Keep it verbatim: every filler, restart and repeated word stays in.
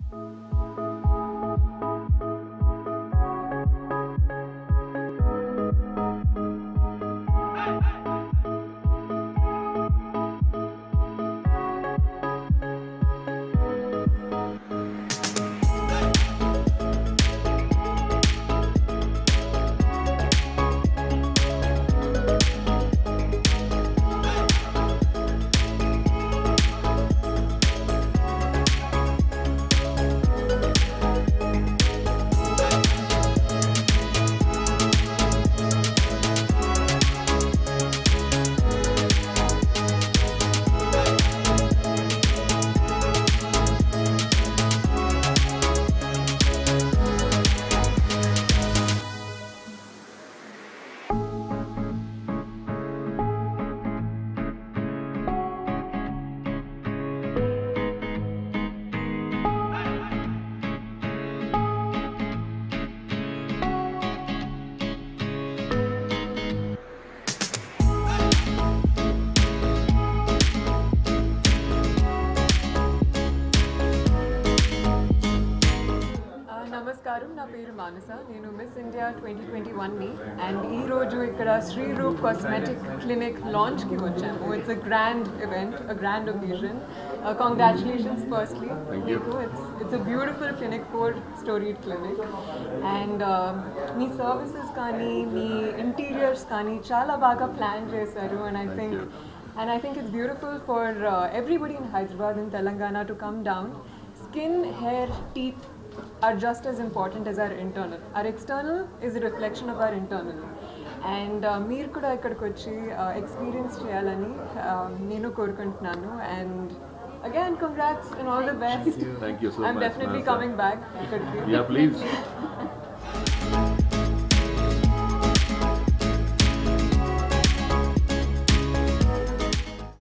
నమస్కారం, నా పేరు మానస. నేను Miss India twenty twenty one ని అండ్ ఈ రోజు ఇక్కడ Sri Roop cosmetic clinic launch కి వచ్చాము. It's a grand event, a grand occasion. Congratulations firstly మీకు. It's it's a beautiful clinic, four storied clinic. And మీ సర్వీసెస్ కానీ మీ ఇంటీరియర్స్ కానీ చాలా బాగా ప్లాన్ చేశారు. And I think and I think it's beautiful for uh, everybody in Hyderabad and Telangana to come down. Skin, hair, teeth are just as important as our internal. Our external is a reflection of our internal. And meer kuda ikkadiki vachi experience cheyalani nenu korukuntunnanu. And again, congrats and all the best. Thank you, Thank you so I'm much. definitely Manasa. coming back ikkadiki. Yeah, please.